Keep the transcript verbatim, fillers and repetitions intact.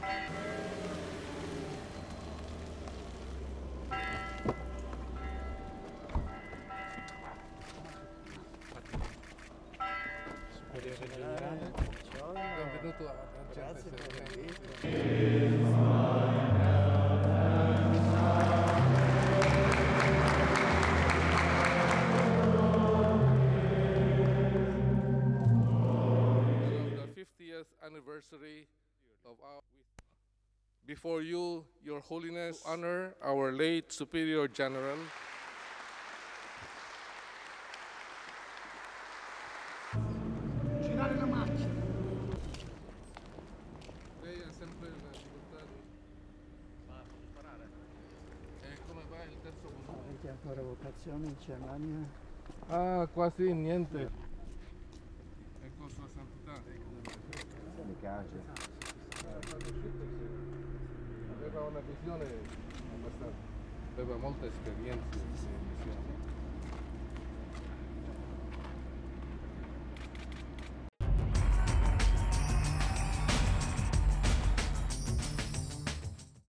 Superiore generale. Benvenuto a Grazie per il visto. the fiftieth anniversary of our before you, Your Holiness, to honor our late Superior General. Girare la macchina. Lei ha sempre la difficoltà di... Ma ha fatto sparare? E come va il terzo volume? Avete ancora vocazione in Germania? Ah, quasi niente. Ecco Sua Santità. Mi piace. Aveva una visione abbastanza, aveva molte esperienze di missione.